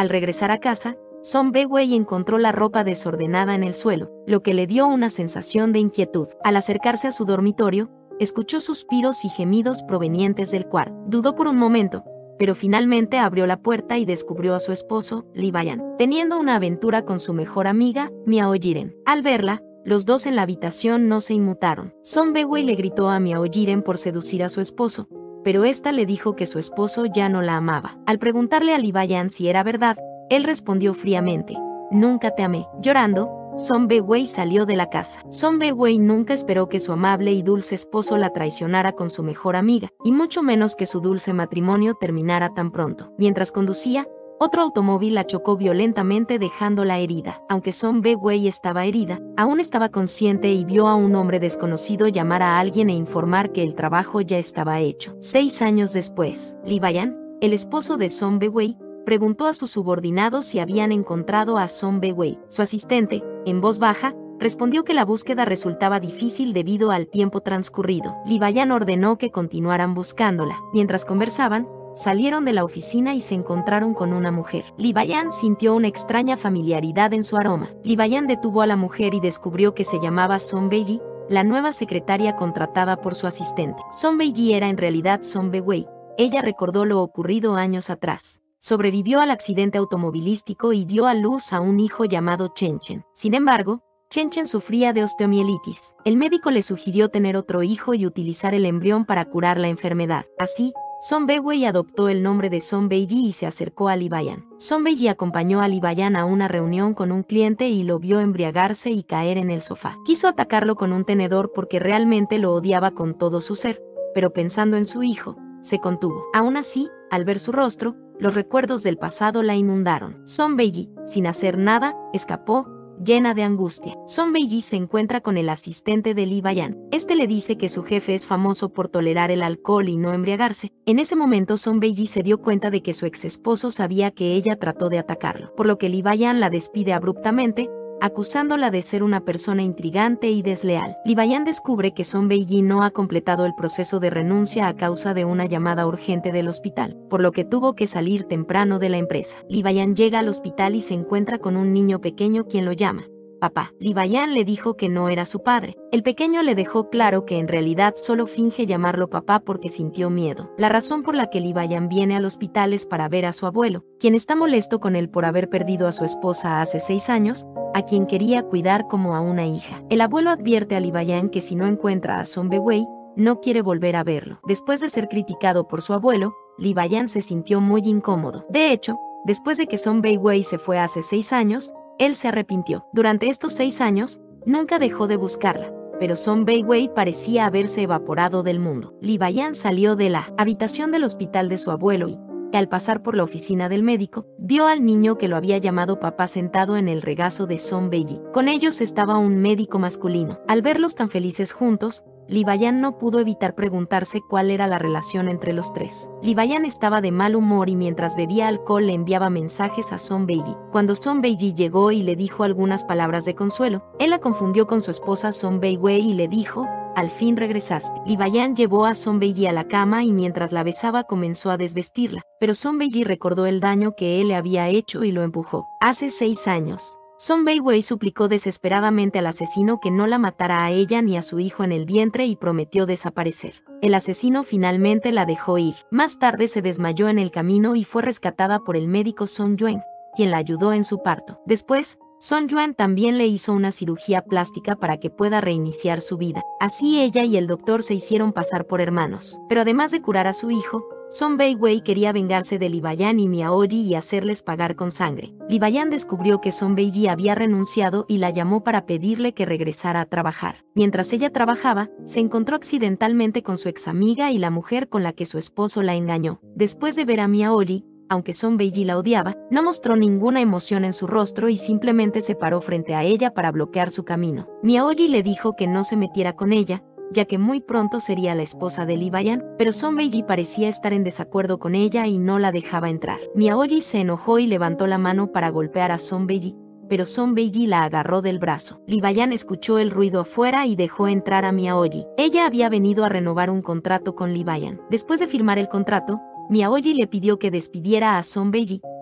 Al regresar a casa, Song Bewei encontró la ropa desordenada en el suelo, lo que le dio una sensación de inquietud. Al acercarse a su dormitorio, escuchó suspiros y gemidos provenientes del cuarto. Dudó por un momento, pero finalmente abrió la puerta y descubrió a su esposo, Lee Bayan, teniendo una aventura con su mejor amiga, Miao Jiren. Al verla, los dos en la habitación no se inmutaron. Song Bewei le gritó a Miao Jiren por seducir a su esposo, pero esta le dijo que su esposo ya no la amaba. Al preguntarle a Lee Bayan si era verdad, él respondió fríamente: «Nunca te amé». Llorando, Song Bewei salió de la casa. Song Bewei nunca esperó que su amable y dulce esposo la traicionara con su mejor amiga, y mucho menos que su dulce matrimonio terminara tan pronto. Mientras conducía, otro automóvil la chocó violentamente dejándola herida. Aunque Song Bewei estaba herida, aún estaba consciente y vio a un hombre desconocido llamar a alguien e informar que el trabajo ya estaba hecho. 6 años después, Lee Bayan, el esposo de Song Bewei, preguntó a sus subordinados si habían encontrado a Song Bewei. Su asistente, en voz baja, respondió que la búsqueda resultaba difícil debido al tiempo transcurrido. Lee Bayan ordenó que continuaran buscándola. Mientras conversaban, salieron de la oficina y se encontraron con una mujer. Lee Bayan sintió una extraña familiaridad en su aroma. Lee Bayan detuvo a la mujer y descubrió que se llamaba Song Beiji, la nueva secretaria contratada por su asistente. Song Beiji era en realidad Song Bewei. Ella recordó lo ocurrido años atrás. Sobrevivió al accidente automovilístico y dio a luz a un hijo llamado Chen Chen. Sin embargo, Chen Chen sufría de osteomielitis. El médico le sugirió tener otro hijo y utilizar el embrión para curar la enfermedad. Así, Song Bewei adoptó el nombre de Song Beiji y se acercó a Lee Bayan. Song Beiji acompañó a Lee Bayan a una reunión con un cliente y lo vio embriagarse y caer en el sofá. Quiso atacarlo con un tenedor porque realmente lo odiaba con todo su ser, pero pensando en su hijo, se contuvo. Aún así, al ver su rostro, los recuerdos del pasado la inundaron. Song Beiji, sin hacer nada, escapó, llena de angustia. Song Beiji se encuentra con el asistente de Lee Bayan. Este le dice que su jefe es famoso por tolerar el alcohol y no embriagarse. En ese momento Song Beiji se dio cuenta de que su ex esposo sabía que ella trató de atacarlo, por lo que Lee Bayan la despide abruptamente, acusándola de ser una persona intrigante y desleal. Lee Bayan descubre que Song Beiji no ha completado el proceso de renuncia a causa de una llamada urgente del hospital, por lo que tuvo que salir temprano de la empresa. Lee Bayan llega al hospital y se encuentra con un niño pequeño quien lo llama papá. Lee Bayan le dijo que no era su padre. El pequeño le dejó claro que en realidad solo finge llamarlo papá porque sintió miedo. La razón por la que Lee Bayan viene al hospital es para ver a su abuelo, quien está molesto con él por haber perdido a su esposa hace 6 años, a quien quería cuidar como a una hija. El abuelo advierte a Lee Bayan que si no encuentra a Song Bewei, no quiere volver a verlo. Después de ser criticado por su abuelo, Lee Bayan se sintió muy incómodo. De hecho, después de que Song Bewei se fue hace 6 años, él se arrepintió. Durante estos 6 años, nunca dejó de buscarla, pero Song Bewei parecía haberse evaporado del mundo. Lee Bayan salió de la habitación del hospital de su abuelo y, al pasar por la oficina del médico, vio al niño que lo había llamado papá sentado en el regazo de Song Beiji. Con ellos estaba un médico masculino. Al verlos tan felices juntos, Lee Bayan no pudo evitar preguntarse cuál era la relación entre los tres. Lee Bayan estaba de mal humor y mientras bebía alcohol le enviaba mensajes a Song Beiji. Cuando Song Beiji llegó y le dijo algunas palabras de consuelo, él la confundió con su esposa Song Bewei y le dijo: «Al fin regresaste». Lee Bayan llevó a Song Beiji a la cama y mientras la besaba comenzó a desvestirla, pero Song Beiji recordó el daño que él le había hecho y lo empujó. Hace 6 años. Song Bewei suplicó desesperadamente al asesino que no la matara a ella ni a su hijo en el vientre y prometió desaparecer. El asesino finalmente la dejó ir. Más tarde se desmayó en el camino y fue rescatada por el médico Song Yuan, quien la ayudó en su parto. Después, Song Yuan también le hizo una cirugía plástica para que pueda reiniciar su vida. Así ella y el doctor se hicieron pasar por hermanos. Pero además de curar a su hijo, Song Bewei quería vengarse de Lee Bayan y Miaoji y hacerles pagar con sangre. Lee Bayan descubrió que Song Beiji había renunciado y la llamó para pedirle que regresara a trabajar. Mientras ella trabajaba, se encontró accidentalmente con su ex amiga y la mujer con la que su esposo la engañó. Después de ver a Miaoji, aunque Song Beiji la odiaba, no mostró ninguna emoción en su rostro y simplemente se paró frente a ella para bloquear su camino. Miaoji le dijo que no se metiera con ella, ya que muy pronto sería la esposa de Lee Bayan, pero Song Beiji parecía estar en desacuerdo con ella y no la dejaba entrar. Miaoji se enojó y levantó la mano para golpear a Song Beiji, pero Song Beiji la agarró del brazo. Lee Bayan escuchó el ruido afuera y dejó entrar a Miaoji. Ella había venido a renovar un contrato con Lee Bayan. Después de firmar el contrato, Miaoji le pidió que despidiera a Song Beiji,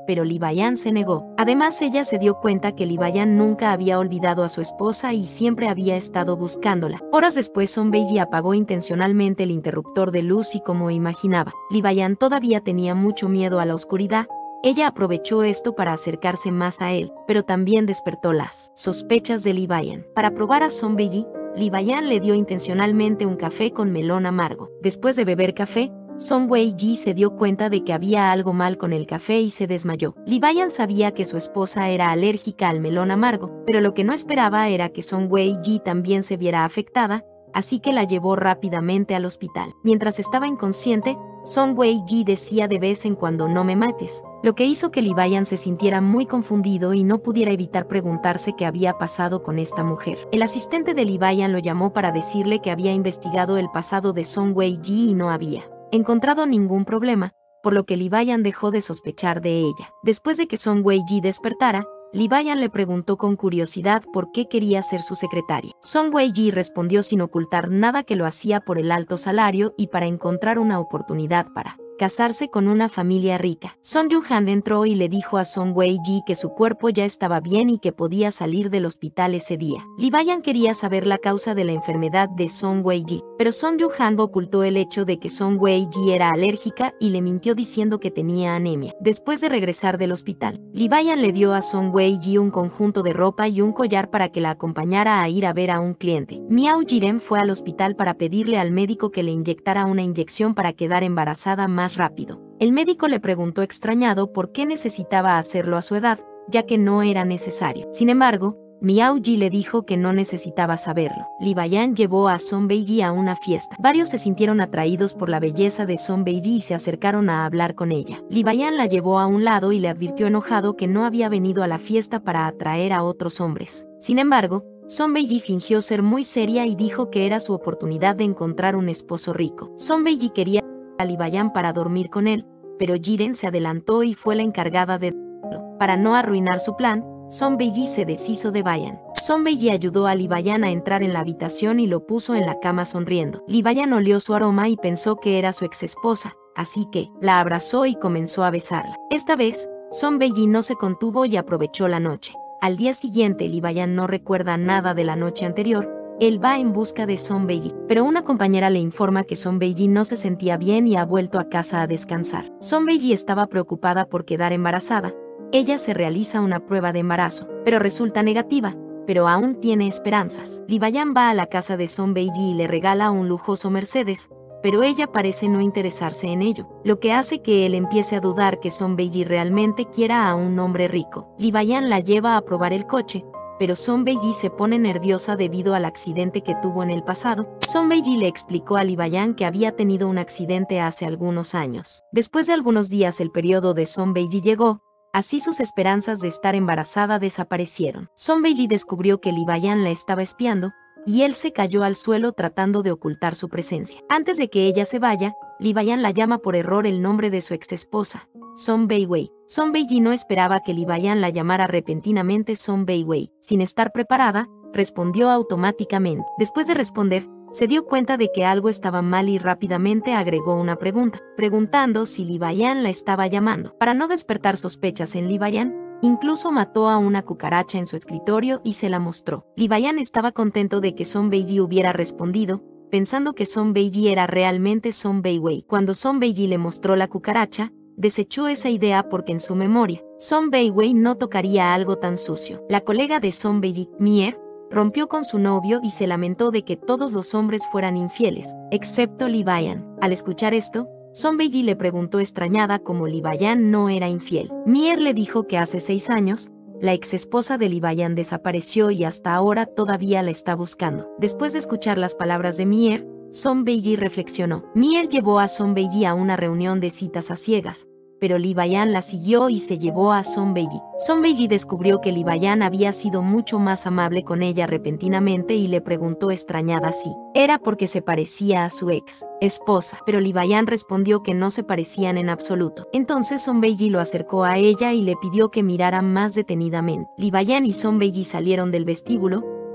pero Lee Bayan se negó. Además, ella se dio cuenta que Lee Bayan nunca había olvidado a su esposa y siempre había estado buscándola. Horas después, Son Bae-ji apagó intencionalmente el interruptor de luz y, como imaginaba, Lee Bayan todavía tenía mucho miedo a la oscuridad. Ella aprovechó esto para acercarse más a él, pero también despertó las sospechas de Lee Bayan. Para probar a Son Bae-ji, Lee Bayan le dio intencionalmente un café con melón amargo. Después de beber café, Son Bae-ji se dio cuenta de que había algo mal con el café y se desmayó. Lee Bayan sabía que su esposa era alérgica al melón amargo, pero lo que no esperaba era que Son Bae-ji también se viera afectada, así que la llevó rápidamente al hospital. Mientras estaba inconsciente, Son Bae-ji decía de vez en cuando "no me mates", lo que hizo que Lee Bayan se sintiera muy confundido y no pudiera evitar preguntarse qué había pasado con esta mujer. El asistente de Lee Bayan lo llamó para decirle que había investigado el pasado de Son Bae-ji y no había encontrado ningún problema, por lo que Lee Bayan dejó de sospechar de ella. Después de que Son Bae-ji despertara, Lee Bayan le preguntó con curiosidad por qué quería ser su secretaria. Son Bae-ji respondió sin ocultar nada que lo hacía por el alto salario y para encontrar una oportunidad para casarse con una familia rica. Son Yu-han entró y le dijo a Son Bae-ji que su cuerpo ya estaba bien y que podía salir del hospital ese día. Lee Bayan quería saber la causa de la enfermedad de Son Bae-ji, pero Son Yu-han ocultó el hecho de que Son Bae-ji era alérgica y le mintió diciendo que tenía anemia. Después de regresar del hospital, Lee Bayan le dio a Son Bae-ji un conjunto de ropa y un collar para que la acompañara a ir a ver a un cliente. Miao Jiren fue al hospital para pedirle al médico que le inyectara una inyección para quedar embarazada más rápido. El médico le preguntó extrañado por qué necesitaba hacerlo a su edad, ya que no era necesario. Sin embargo, Miao Ji le dijo que no necesitaba saberlo. Lee Bayan llevó a Son Bae-ji a una fiesta. Varios se sintieron atraídos por la belleza de Son Bae-ji y se acercaron a hablar con ella. Lee Bayan la llevó a un lado y le advirtió enojado que no había venido a la fiesta para atraer a otros hombres. Sin embargo, Son Bae-ji fingió ser muy seria y dijo que era su oportunidad de encontrar un esposo rico. Son Bae-ji quería a Lee Bayan para dormir con él, pero Jiren se adelantó y fue la encargada de hacerlo. Para no arruinar su plan, Son Bae-ji se deshizo de Bayan. Son Bae-ji ayudó a Lee Bayan a entrar en la habitación y lo puso en la cama sonriendo. Lee Bayan olió su aroma y pensó que era su exesposa, así que la abrazó y comenzó a besarla. Esta vez, Son Bae-ji no se contuvo y aprovechó la noche. Al día siguiente, Lee Bayan no recuerda nada de la noche anterior. Él va en busca de Son Bae-ji, pero una compañera le informa que Son Bae-ji no se sentía bien y ha vuelto a casa a descansar. Son Bae-ji estaba preocupada por quedar embarazada. Ella se realiza una prueba de embarazo, pero resulta negativa, pero aún tiene esperanzas. Lee Bayan va a la casa de Son Bae-ji y le regala un lujoso Mercedes, pero ella parece no interesarse en ello, lo que hace que él empiece a dudar que Son Bae-ji realmente quiera a un hombre rico. Lee Bayan la lleva a probar el coche, pero Son Bae-ji se pone nerviosa debido al accidente que tuvo en el pasado. Son Bae-ji le explicó a Lee Bayan que había tenido un accidente hace algunos años. Después de algunos días el periodo de Son Bae-ji llegó, así sus esperanzas de estar embarazada desaparecieron. Son Bae-ji descubrió que Lee Bayan la estaba espiando, y él se cayó al suelo tratando de ocultar su presencia. Antes de que ella se vaya, Lee Bayan la llama por error el nombre de su exesposa, Son Bae-wei. Son Bae-ji no esperaba que Lee Bayan la llamara repentinamente Son Bae-wei. Sin estar preparada, respondió automáticamente. Después de responder, se dio cuenta de que algo estaba mal y rápidamente agregó una pregunta, preguntando si Lee Bayan la estaba llamando. Para no despertar sospechas en Lee Bayan, incluso mató a una cucaracha en su escritorio y se la mostró. Lee Bayan estaba contento de que Son Bae-ji hubiera respondido, pensando que Son Bae-ji era realmente Son Bae-wei. Cuando Son Bae-ji le mostró la cucaracha, desechó esa idea porque en su memoria, Son Bae-wei no tocaría algo tan sucio. La colega de Son Bae-ji, Mier, rompió con su novio y se lamentó de que todos los hombres fueran infieles, excepto Lee Bayan. Al escuchar esto, Son Bae-ji le preguntó extrañada cómo Lee Bayan no era infiel. Mier le dijo que hace 6 años, la exesposa de Lee Bayan desapareció y hasta ahora todavía la está buscando. Después de escuchar las palabras de Mier, Son Bae-ji reflexionó. Mier llevó a Son Bae-ji a una reunión de citas a ciegas, pero Lee Bayan la siguió y se llevó a Son Bae-ji. Son Bae-ji descubrió que Lee Bayan había sido mucho más amable con ella repentinamente y le preguntó extrañada si era porque se parecía a su ex esposa, pero Lee Bayan respondió que no se parecían en absoluto. Entonces Son Bae-ji lo acercó a ella y le pidió que mirara más detenidamente. Lee Bayan y Son Bae-ji salieron del vestíbulo.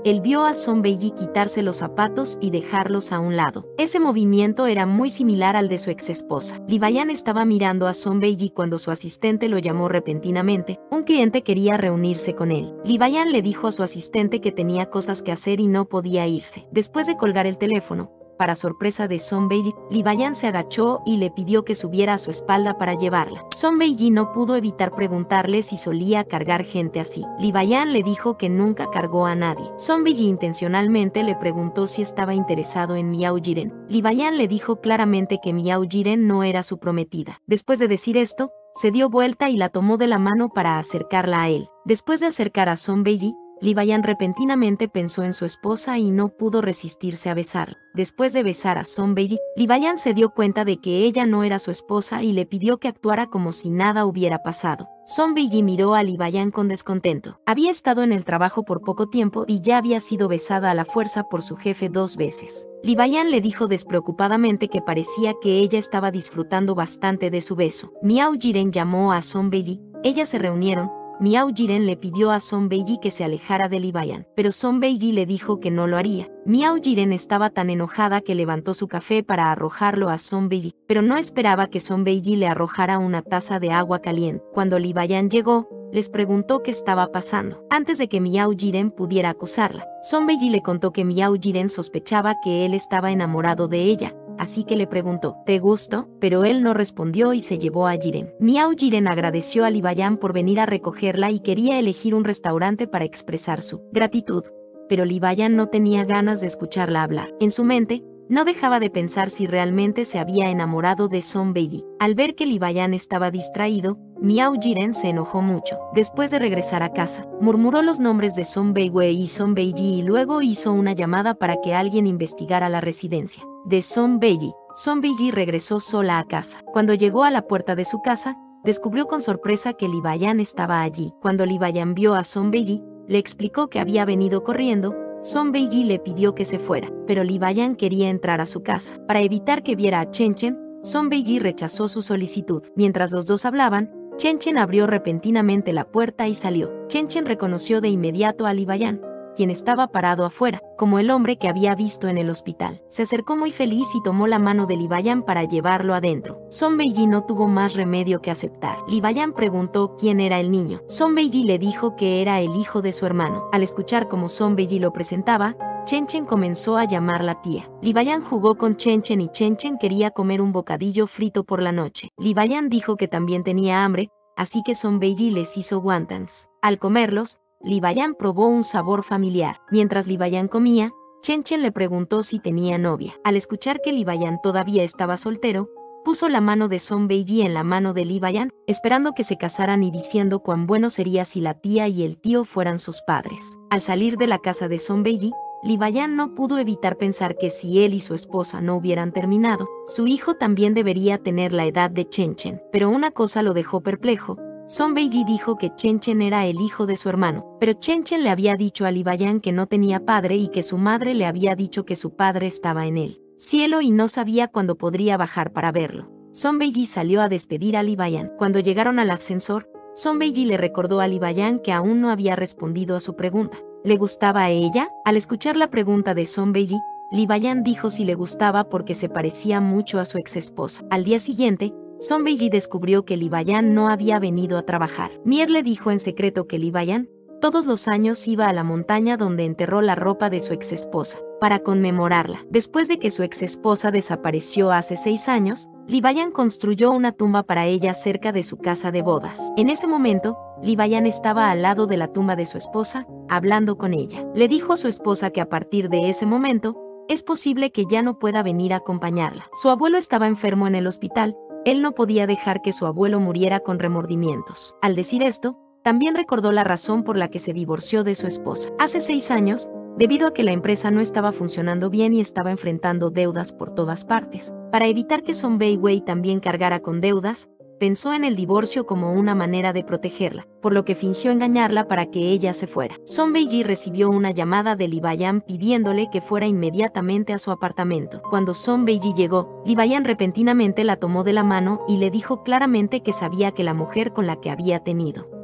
él vio a Son Beiji quitarse los zapatos y dejarlos a un lado. Ese movimiento era muy similar al de su exesposa. Lee Bayan estaba mirando a Son Beiji cuando su asistente lo llamó repentinamente. Un cliente quería reunirse con él. Lee Bayan le dijo a su asistente que tenía cosas que hacer y no podía irse. Después de colgar el teléfono, para sorpresa de Son Beiji, Lee Bayan se agachó y le pidió que subiera a su espalda para llevarla. Son Beiji no pudo evitar preguntarle si solía cargar gente así. Lee Bayan le dijo que nunca cargó a nadie. Son Beiji intencionalmente le preguntó si estaba interesado en Miao Jiren. Lee Bayan le dijo claramente que Miao Jiren no era su prometida. Después de decir esto, se dio vuelta y la tomó de la mano para acercarla a él. Después de acercar a Son Beiji, Lee Bayan repentinamente pensó en su esposa y no pudo resistirse a besarla. Después de besar a Son Beiji, Lee Bayan se dio cuenta de que ella no era su esposa y le pidió que actuara como si nada hubiera pasado. Son Beiji miró a Lee Bayan con descontento. Había estado en el trabajo por poco tiempo y ya había sido besada a la fuerza por su jefe 2 veces. Lee Bayan le dijo despreocupadamente que parecía que ella estaba disfrutando bastante de su beso. Miao Jiren llamó a Son Beiji. Ellas se reunieron. Miao Jiren le pidió a Son Beiji que se alejara de Lee Bayan, pero Son Beiji le dijo que no lo haría. Miao Jiren estaba tan enojada que levantó su café para arrojarlo a Son Beiji, pero no esperaba que Son Beiji le arrojara una taza de agua caliente. Cuando Lee Bayan llegó, les preguntó qué estaba pasando. Antes de que Miao Jiren pudiera acusarla, Son Beiji le contó que Miao Jiren sospechaba que él estaba enamorado de ella. Así que le preguntó, ¿te gustó? Pero él no respondió y se llevó a Jiren. Miao Jiren agradeció a Lee Bayan por venir a recogerla y quería elegir un restaurante para expresar su gratitud. Pero Lee Bayan no tenía ganas de escucharla hablar. En su mente, no dejaba de pensar si realmente se había enamorado de Son Beiji. Al ver que Lee Bayan estaba distraído, Miao Jiren se enojó mucho. Después de regresar a casa, murmuró los nombres de Son Beiwei y Son Beiji y luego hizo una llamada para que alguien investigara la residencia de Son Beiji. Son Beiji regresó sola a casa. Cuando llegó a la puerta de su casa, descubrió con sorpresa que Lee Bayan estaba allí. Cuando Lee Bayan vio a Son Beiji, le explicó que había venido corriendo. Son Beiji le pidió que se fuera, pero Lee Bayan quería entrar a su casa. Para evitar que viera a Chen Chen, Son Beiji rechazó su solicitud. Mientras los dos hablaban, Chen Chen abrió repentinamente la puerta y salió. Chen Chen reconoció de inmediato a Lee Bayan, quien estaba parado afuera, como el hombre que había visto en el hospital. Se acercó muy feliz y tomó la mano de Lee Bayan para llevarlo adentro. Son Beiji no tuvo más remedio que aceptar. Lee Bayan preguntó quién era el niño. Son Beiji le dijo que era el hijo de su hermano. Al escuchar cómo Son Beiji lo presentaba, Chen Chen comenzó a llamarla tía. Lee Bayan jugó con Chen Chen y Chen Chen quería comer un bocadillo frito por la noche. Lee Bayan dijo que también tenía hambre, así que Son Beiji les hizo wontons. Al comerlos, Lee Bayan probó un sabor familiar. Mientras Lee Bayan comía, Chen Chen le preguntó si tenía novia. Al escuchar que Lee Bayan todavía estaba soltero, puso la mano de Son Beiji en la mano de Lee Bayan, esperando que se casaran y diciendo cuán bueno sería si la tía y el tío fueran sus padres. Al salir de la casa de Son Beiji, Lee Bayan no pudo evitar pensar que si él y su esposa no hubieran terminado, su hijo también debería tener la edad de Chen Chen. Pero una cosa lo dejó perplejo. Son Beiji dijo que Chen Chen era el hijo de su hermano, pero Chen Chen le había dicho a Lee Bayan que no tenía padre y que su madre le había dicho que su padre estaba en el cielo y no sabía cuándo podría bajar para verlo. Son Beiji salió a despedir a Lee Bayan. Cuando llegaron al ascensor, Son Beiji le recordó a Lee Bayan que aún no había respondido a su pregunta. ¿Le gustaba a ella? Al escuchar la pregunta de Son Beiji, Lee Bayan dijo si le gustaba porque se parecía mucho a su exesposa. Al día siguiente, Son Beiji descubrió que Lee Bayan no había venido a trabajar. Mier le dijo en secreto que Lee Bayan todos los años iba a la montaña donde enterró la ropa de su exesposa, para conmemorarla. Después de que su exesposa desapareció hace 6 años, Lee Bayan construyó una tumba para ella cerca de su casa de bodas. En ese momento, Lee Bayan estaba al lado de la tumba de su esposa, hablando con ella. Le dijo a su esposa que a partir de ese momento, es posible que ya no pueda venir a acompañarla. Su abuelo estaba enfermo en el hospital. Él no podía dejar que su abuelo muriera con remordimientos. Al decir esto, también recordó la razón por la que se divorció de su esposa. Hace 6 años, debido a que la empresa no estaba funcionando bien y estaba enfrentando deudas por todas partes. Para evitar que Son Beiwei también cargara con deudas, pensó en el divorcio como una manera de protegerla, por lo que fingió engañarla para que ella se fuera. Son Beiji recibió una llamada de Lee Bayan pidiéndole que fuera inmediatamente a su apartamento. Cuando Son Beiji llegó, Lee Bayan repentinamente la tomó de la mano y le dijo claramente que sabía que la mujer con la que había tenido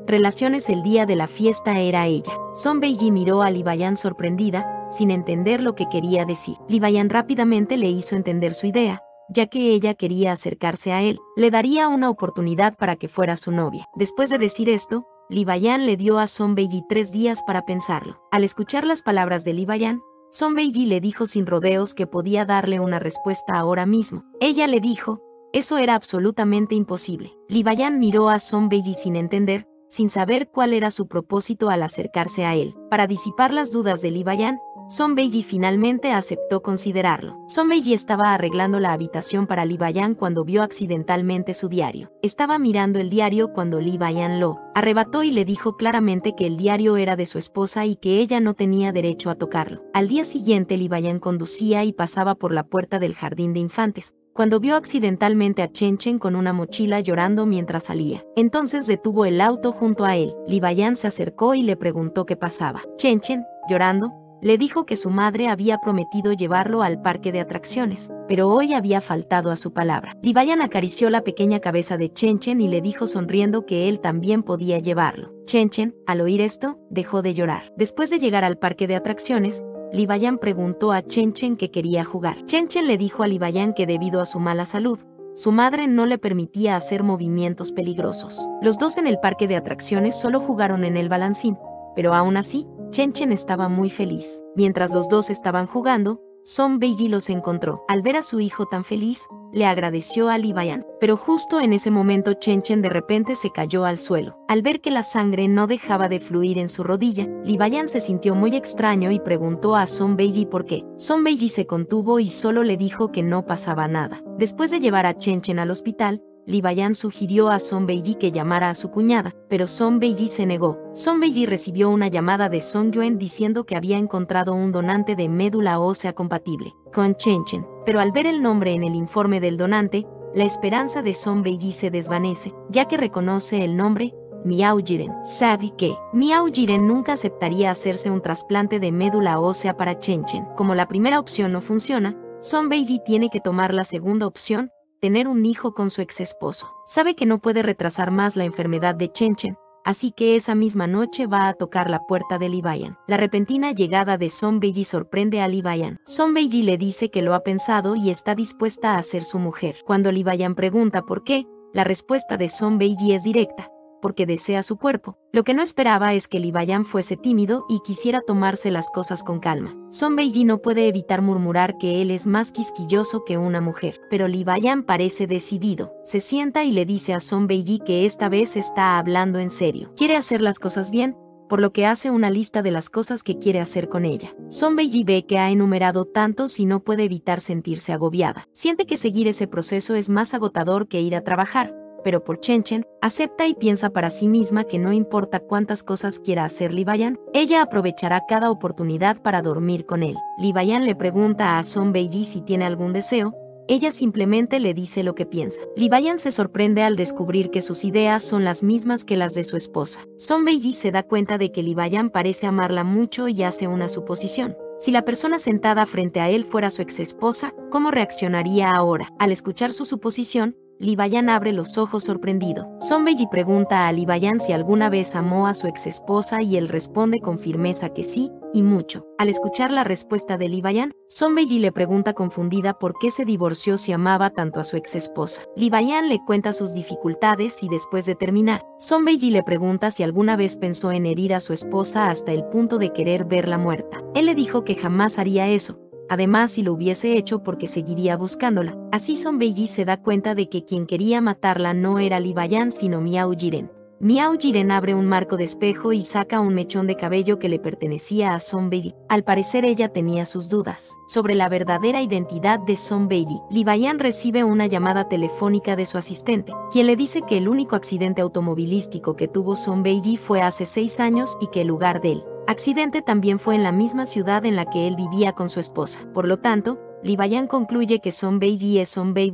relaciones el día de la fiesta era ella. Son Beiji miró a Lee Bayan sorprendida, sin entender lo que quería decir. Lee Bayan rápidamente le hizo entender su idea, ya que ella quería acercarse a él, le daría una oportunidad para que fuera su novia. Después de decir esto, Lee Bayan le dio a Son Beiji 3 días para pensarlo. Al escuchar las palabras de Lee Bayan, Son Beiji le dijo sin rodeos que podía darle una respuesta ahora mismo. Ella le dijo, eso era absolutamente imposible. Lee Bayan miró a Son Beiji sin entender, sin saber cuál era su propósito al acercarse a él. Para disipar las dudas de Lee Bayan, Son Beiji finalmente aceptó considerarlo. Son Beiji estaba arreglando la habitación para Lee Bayan cuando vio accidentalmente su diario. Estaba mirando el diario cuando Lee Bayan lo arrebató y le dijo claramente que el diario era de su esposa y que ella no tenía derecho a tocarlo. Al día siguiente Lee Bayan conducía y pasaba por la puerta del jardín de infantes, cuando vio accidentalmente a Chen Chen con una mochila llorando mientras salía. Entonces detuvo el auto junto a él. Lee Bayan se acercó y le preguntó qué pasaba. Chen Chen, llorando, le dijo que su madre había prometido llevarlo al parque de atracciones, pero hoy había faltado a su palabra. Lee Bayan acarició la pequeña cabeza de Chen Chen y le dijo sonriendo que él también podía llevarlo. Chen Chen, al oír esto, dejó de llorar. Después de llegar al parque de atracciones, Lee Bayan preguntó a Chen Chen que quería jugar. Chen Chen le dijo a Lee Bayan que debido a su mala salud, su madre no le permitía hacer movimientos peligrosos. Los dos en el parque de atracciones solo jugaron en el balancín, pero aún así, Chen Chen estaba muy feliz. Mientras los dos estaban jugando, Son Beiji los encontró. Al ver a su hijo tan feliz, le agradeció a Lee Bayan, pero justo en ese momento Chen Chen de repente se cayó al suelo. Al ver que la sangre no dejaba de fluir en su rodilla, Lee Bayan se sintió muy extraño y preguntó a Son Beiji por qué. Son Beiji se contuvo y solo le dijo que no pasaba nada. Después de llevar a Chen Chen al hospital, Lee Bayan sugirió a Son Beiji que llamara a su cuñada, pero Son Beiji se negó. Son Beiji recibió una llamada de Song Yuen diciendo que había encontrado un donante de médula ósea compatible con Chen Chen, pero al ver el nombre en el informe del donante, la esperanza de Son Beiji se desvanece, ya que reconoce el nombre Miao Jiren. Sabe que Miao Jiren nunca aceptaría hacerse un trasplante de médula ósea para Chen Chen. Como la primera opción no funciona, Son Beiji tiene que tomar la segunda opción, tener un hijo con su ex esposo. Sabe que no puede retrasar más la enfermedad de Chen Chen, así que esa misma noche va a tocar la puerta de Lee Bayan. La repentina llegada de Son Beiji sorprende a Lee Bayan. Son Beiji le dice que lo ha pensado y está dispuesta a ser su mujer. Cuando Lee Bayan pregunta por qué, la respuesta de Son Beiji es directa, porque desea su cuerpo. Lo que no esperaba es que Lee Bayan fuese tímido y quisiera tomarse las cosas con calma. Son Beiji no puede evitar murmurar que él es más quisquilloso que una mujer, pero Lee Bayan parece decidido. Se sienta y le dice a Son Beiji que esta vez está hablando en serio. Quiere hacer las cosas bien, por lo que hace una lista de las cosas que quiere hacer con ella. Son Beiji ve que ha enumerado tantos y no puede evitar sentirse agobiada. Siente que seguir ese proceso es más agotador que ir a trabajar, pero por Chen Chen, acepta y piensa para sí misma que no importa cuántas cosas quiera hacer Lee Bayan, ella aprovechará cada oportunidad para dormir con él. Lee Bayan le pregunta a Son Beiji si tiene algún deseo, ella simplemente le dice lo que piensa. Lee Bayan se sorprende al descubrir que sus ideas son las mismas que las de su esposa. Son Beiji se da cuenta de que Lee Bayan parece amarla mucho y hace una suposición. Si la persona sentada frente a él fuera su ex esposa, ¿cómo reaccionaría ahora? Al escuchar su suposición, Lee Bayan abre los ojos sorprendido. Son Beiji pregunta a Lee Bayan si alguna vez amó a su ex esposa y él responde con firmeza que sí, y mucho. Al escuchar la respuesta de Lee Bayan, Son Beiji le pregunta confundida por qué se divorció si amaba tanto a su ex esposa. Lee Bayan le cuenta sus dificultades y después de terminar, Son Beiji le pregunta si alguna vez pensó en herir a su esposa hasta el punto de querer verla muerta. Él le dijo que jamás haría eso. Además, si lo hubiese hecho porque seguiría buscándola. Así Son Beiji se da cuenta de que quien quería matarla no era Lee Bayan sino Miao Jiren. Miao Jiren abre un marco de espejo y saca un mechón de cabello que le pertenecía a Son Beiji. Al parecer ella tenía sus dudas sobre la verdadera identidad de Son Beiji. Lee Bayan recibe una llamada telefónica de su asistente, quien le dice que el único accidente automovilístico que tuvo Son Beiji fue hace 6 años y que el lugar del accidente también fue en la misma ciudad en la que él vivía con su esposa. Por lo tanto, Lee Bayan concluye que Son Beiji es Son Bei Wei,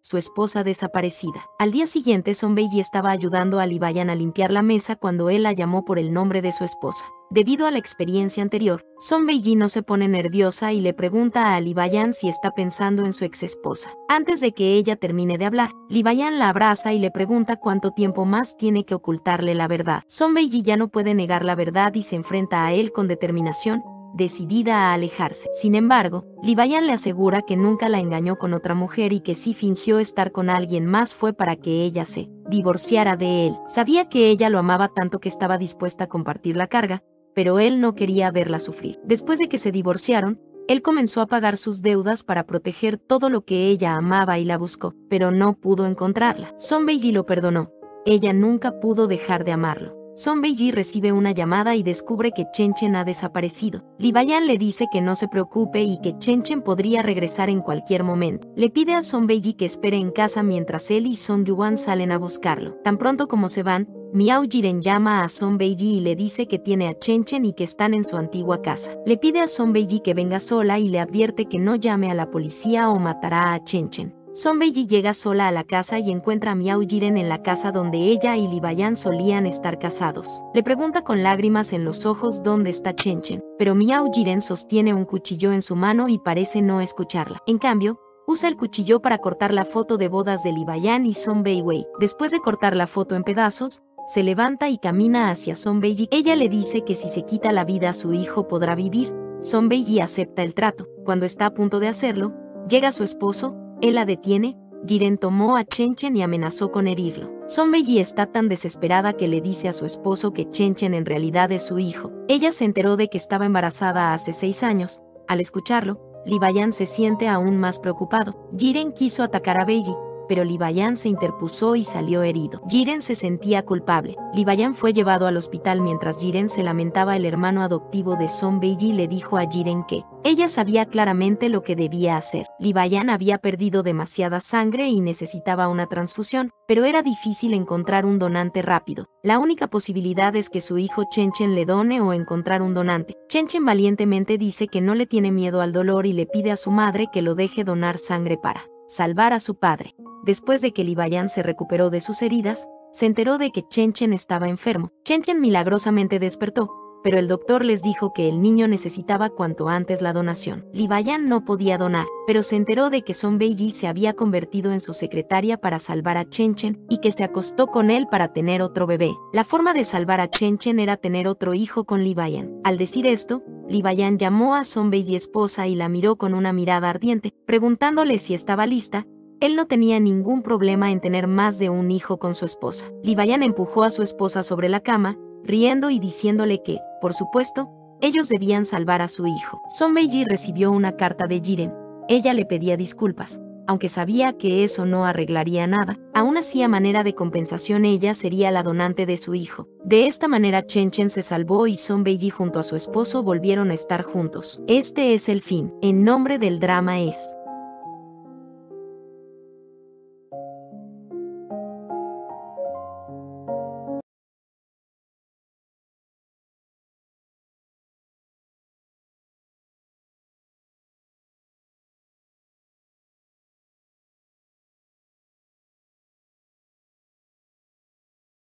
su esposa desaparecida. Al día siguiente, Son Bae-ji estaba ayudando a Lee Bayan a limpiar la mesa cuando él la llamó por el nombre de su esposa. Debido a la experiencia anterior, Son Bae-ji no se pone nerviosa y le pregunta a Lee Bayan si está pensando en su ex esposa. Antes de que ella termine de hablar, Lee Bayan la abraza y le pregunta cuánto tiempo más tiene que ocultarle la verdad. Son Bae-ji ya no puede negar la verdad y se enfrenta a él con determinación, decidida a alejarse. Sin embargo, Lee Bayan le asegura que nunca la engañó con otra mujer y que si fingió estar con alguien más fue para que ella se divorciara de él. Sabía que ella lo amaba tanto que estaba dispuesta a compartir la carga, pero él no quería verla sufrir. Después de que se divorciaron, él comenzó a pagar sus deudas para proteger todo lo que ella amaba y la buscó, pero no pudo encontrarla. Son Bae-ji lo perdonó. Ella nunca pudo dejar de amarlo. Son Bae-ji recibe una llamada y descubre que Chen Chen ha desaparecido. Lee Bayan le dice que no se preocupe y que Chen Chen podría regresar en cualquier momento. Le pide a Son Bae-ji que espere en casa mientras él y Son Yuan salen a buscarlo. Tan pronto como se van, Miao Jiren llama a Son Bae-ji y le dice que tiene a Chen Chen y que están en su antigua casa. Le pide a Son Bae-ji que venga sola y le advierte que no llame a la policía o matará a Chen Chen. Son Bae-ji llega sola a la casa y encuentra a Miao Jiren en la casa donde ella y Lee Bayan solían estar casados. Le pregunta con lágrimas en los ojos dónde está Chen Chen, pero Miao Jiren sostiene un cuchillo en su mano y parece no escucharla. En cambio, usa el cuchillo para cortar la foto de bodas de Lee Bayan y Son Bae-wei. Después de cortar la foto en pedazos, se levanta y camina hacia Son Bae-ji. Ella le dice que si se quita la vida a su hijo podrá vivir. Son Bae-ji acepta el trato. Cuando está a punto de hacerlo, llega su esposo. Él la detiene. Jiren tomó a Chen Chen y amenazó con herirlo. Son Bae-ji está tan desesperada que le dice a su esposo que Chen Chen en realidad es su hijo. Ella se enteró de que estaba embarazada hace 6 años. Al escucharlo, Lee Bayan se siente aún más preocupado. Jiren quiso atacar a Bae-ji, pero Lee Bayan se interpuso y salió herido. Jiren se sentía culpable. Lee Bayan fue llevado al hospital mientras Jiren se lamentaba. El hermano adoptivo de Son Bae-ji le dijo a Jiren que ella sabía claramente lo que debía hacer. Lee Bayan había perdido demasiada sangre y necesitaba una transfusión, pero era difícil encontrar un donante rápido. La única posibilidad es que su hijo Chen Chen le done o encontrar un donante. Chen Chen valientemente dice que no le tiene miedo al dolor y le pide a su madre que lo deje donar sangre para salvar a su padre. Después de que Lee Bayan se recuperó de sus heridas, se enteró de que Chen Chen estaba enfermo. Chen Chen milagrosamente despertó, pero el doctor les dijo que el niño necesitaba cuanto antes la donación. Lee Bayan no podía donar, pero se enteró de que Son Bae-ji se había convertido en su secretaria para salvar a Chen Chen y que se acostó con él para tener otro bebé. La forma de salvar a Chen Chen era tener otro hijo con Lee Bayan. Al decir esto, Lee Bayan llamó a Son Bae-ji esposa y la miró con una mirada ardiente, preguntándole si estaba lista. Él no tenía ningún problema en tener más de un hijo con su esposa. Lee Bayan empujó a su esposa sobre la cama, riendo y diciéndole que, por supuesto, ellos debían salvar a su hijo. Son Bae-ji recibió una carta de Jiren. Ella le pedía disculpas, aunque sabía que eso no arreglaría nada. Aún así, a manera de compensación, ella sería la donante de su hijo. De esta manera, Chen Chen se salvó y Son Bae-ji junto a su esposo volvieron a estar juntos. Este es el fin. En nombre del drama es